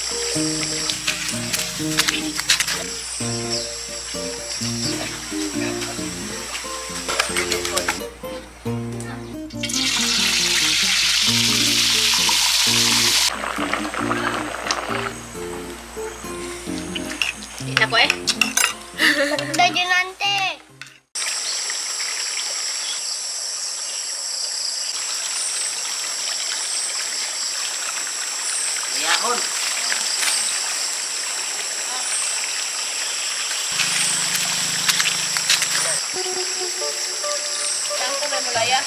Ini ako eh. Dahil nanti. Yahon. Saan ko may mulaya?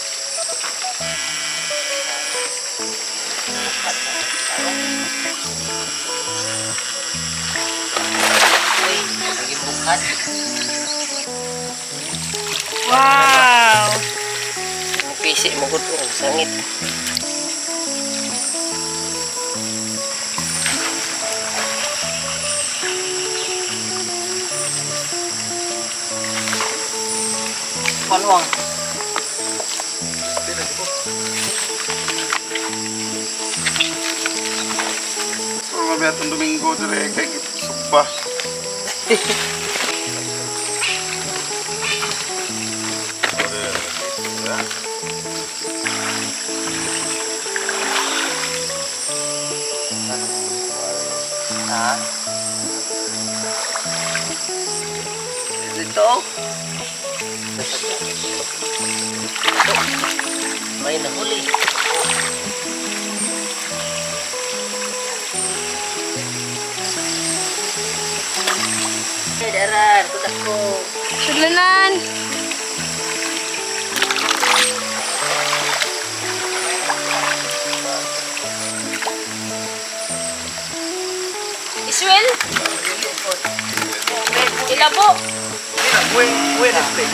Uy, lagi bukat. Wow! Ang pisik mo ko ang sangit. Panuang. Mga betong Domingo dire kay suba. Ha? Dito. May nahuli. Hey, darar, tudak ko. Sudlanan! Iswell? Ilabo? Buhay na play.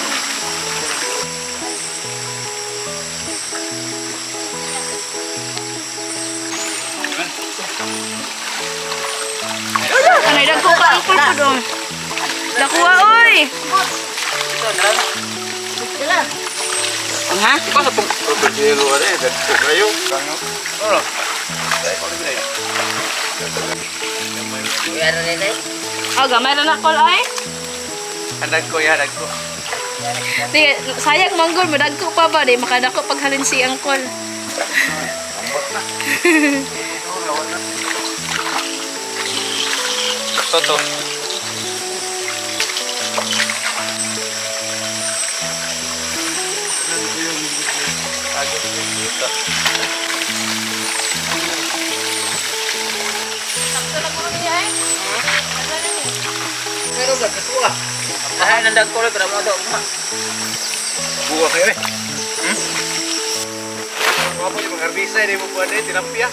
Anay, dagko ka ang pulpo doon. Dakuha, oy! Ito, nalang. Dala. Ha? Iba sa tong pagkilo ada dagko kayo. Kango. Ora. Dai ko dire. Kuya na rin eh. Oh, gamay na nakol, oy. Andag ko ya dagko. Sige, sayang manggol mo, dagko pa ba? Di makadako paghalin si angkol. Ambot na. Toto. Agak kita. Sakto lang mo niya, eh. Meron ka, kasuha. Dahil nandag ko rin, pero mo daw. Buka kayo eh. Mga po yung mga hindi mo buwan eh, tinampia.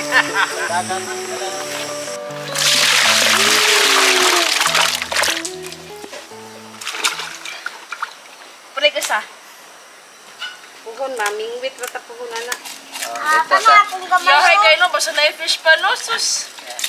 Pwede ka sa? Puhon, maming wit, rata puhon na. Yahay kayo no, basta na-fish pa no, sus.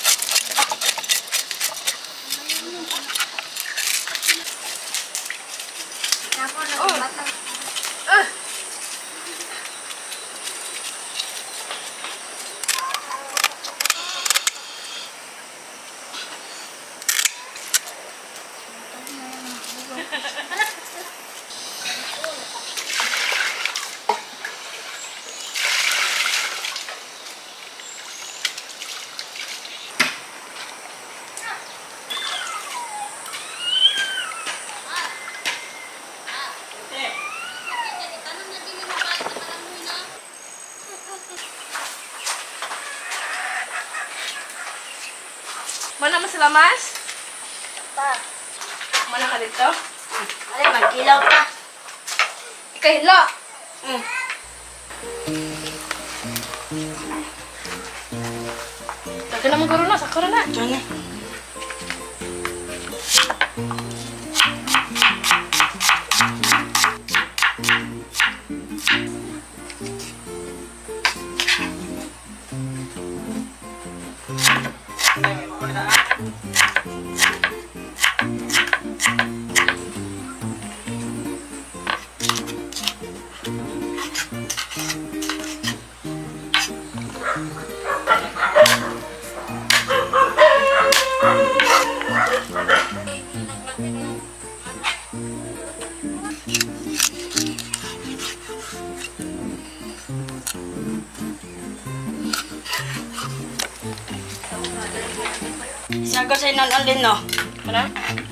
Mana mas lamas? Pa. Mana ka dito? Alay, magkilaw pa. Ikahilo. Tagal naman garo na, sakura na. Diyan eh. Sagot sa inon alin no. Kana?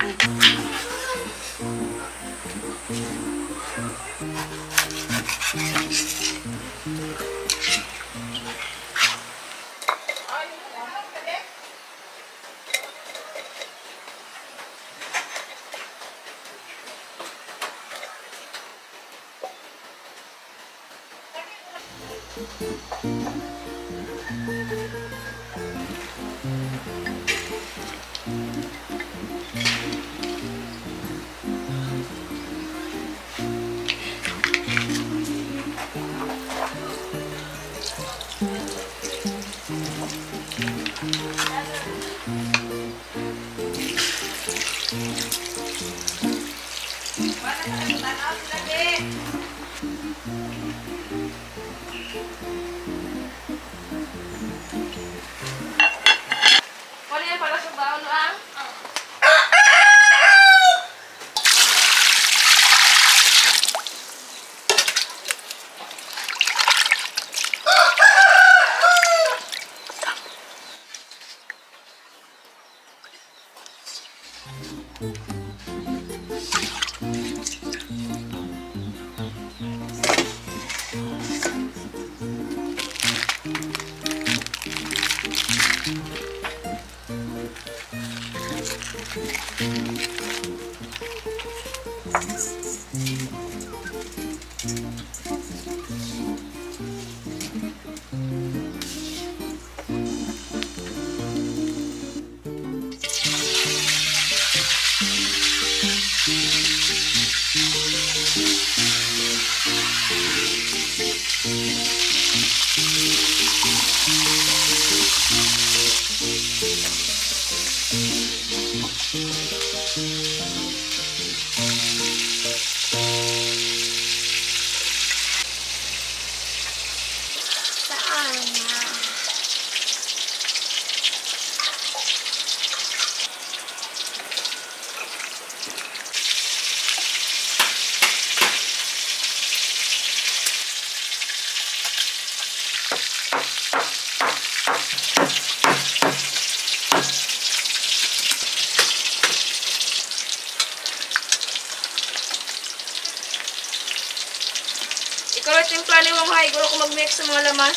Ikaw at yung plano mo mga iguro ko mag-mix sa mga lamas.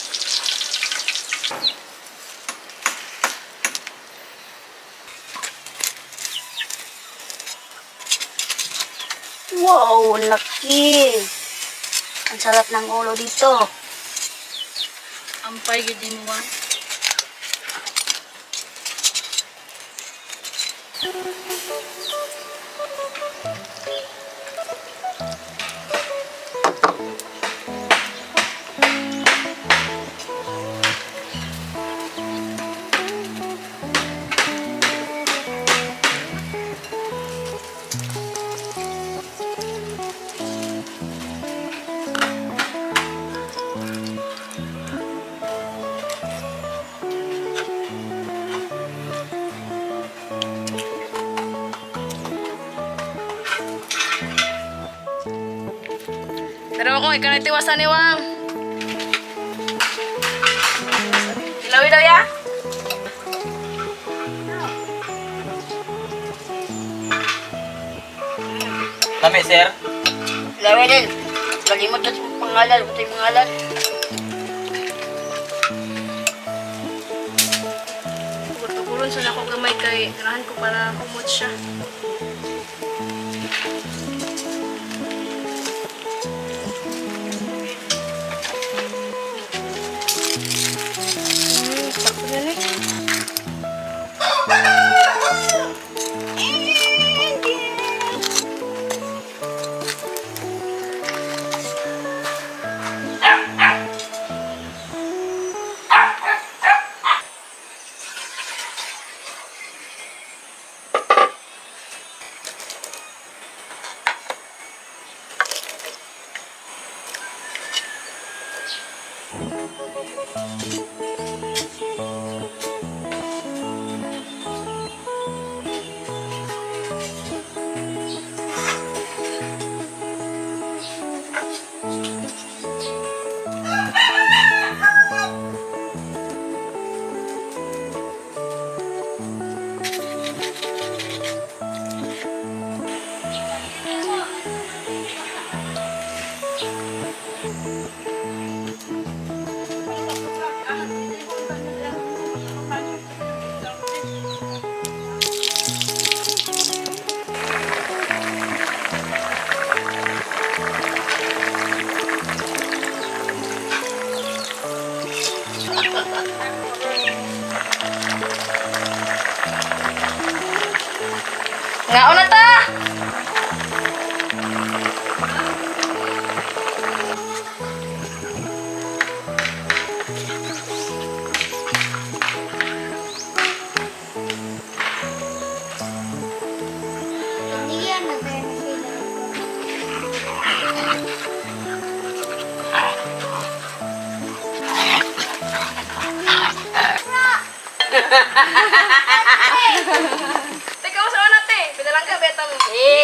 Wow, laki. Ang sarap ng ulo dito. Ampay yun din mo. Pero ako, ikaw na tiwasan ni Wang. Ilawi daw ya? Lami, sir. Ilawi din. Kalimot na sa pangalan. Ito yung pangalan. Pagkulon sa ako gamay kay ganahan ko para kumot siya. Sakto na ni. Ngaon na ta! Teka mo sa una, te. Pinalang ka, beta mo.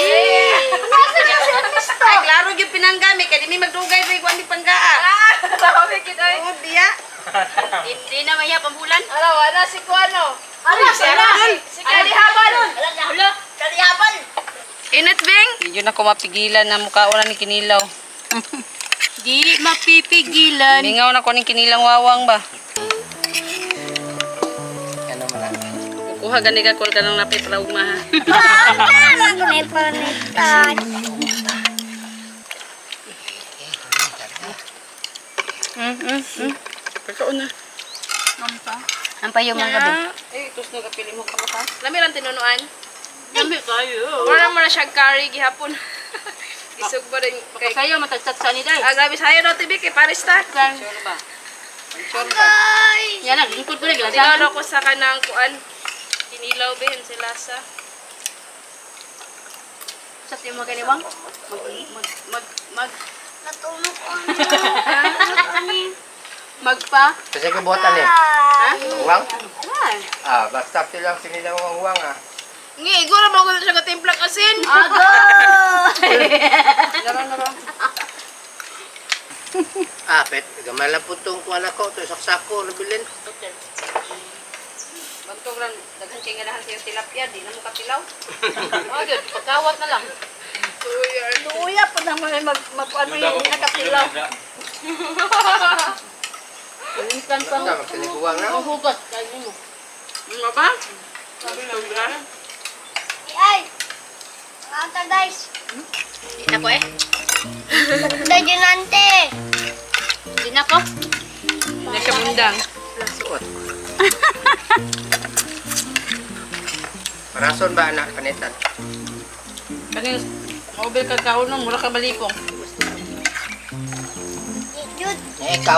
Ay, klaro yung pinanggami. Kaya di may magdugay sa ikuan di panggaan. Sabi kita eh. Oo, diya. Hindi naman yan pambulan. Ano, wala si Kuano. Ano, Si Kalihaban. Hala, kalihaban. Init, Bing. Hindi na ako mapigilan na mukha na ni Kinilaw. Di mapipigilan. Mingaw na ko ni Kinilang wawang ba? Ano man lang. Kukuha gani ka kung ka nang napipraug ma ha. Pagkaon na. Ang payo mga gabi. Eh, tus no kapili mo kapatas. Lami lang tinunuan. Gamit tayo. Wala mo na siya curry gihapon. Isog ba rin kay... Sa'yo, matagsat sa nila eh. Ah, grabe sa'yo no, Tibi, kay Paris ta. Sure ba? Sure ba? Yan lang, lingkod ko na. Tinalo ko sa kanang kuan. Kinilaw ba yun si Lasa. Sa tiyo mga kaniwang? Magpa? Kasi kabuhatan eh. Ha? Uwang? Ah, basta silang sinilang ang uwang ah. Ngi, igura ba ko siya katimplang asin? Ah, pet, gamay lang po itong kuwan ako. Ito saksako, nabilin. Bantog lang, daghang kinganahan sa yung tilapia, di na mo katilaw. Oh, yun, pagkawat na lang. Luya pa naman ay mag-ano yan, di na katilaw. Minsan pa Basta, magsiniguwang na. hugas. Kaya mo. Ano ba? Sabi na ba? Ay! Ata guys! Hindi na ko eh. Dajanante! Hindi na ko. Hindi siya mundang. Suot. Parason ba anak panitan? Kanin, maubil ka kaon no, mura ka balipong. Jud! Eh, ikaw?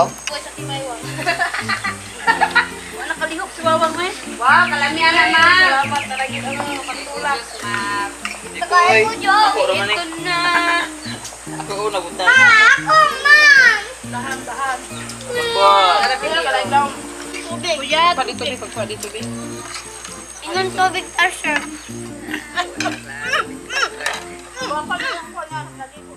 Wala kalihok si Wawang mo eh. Wow, kalamihan naman. Salamat talaga ano, patulak. Tagay mo, Jo! Ito na. Ako una buta. Ako, man! Dahan-dahan. Kalapin na kalay lang. Tubig! Pali tubig, pagpali tubig. Ingon tubig, Asher. Baka pa lang ko na, naligo.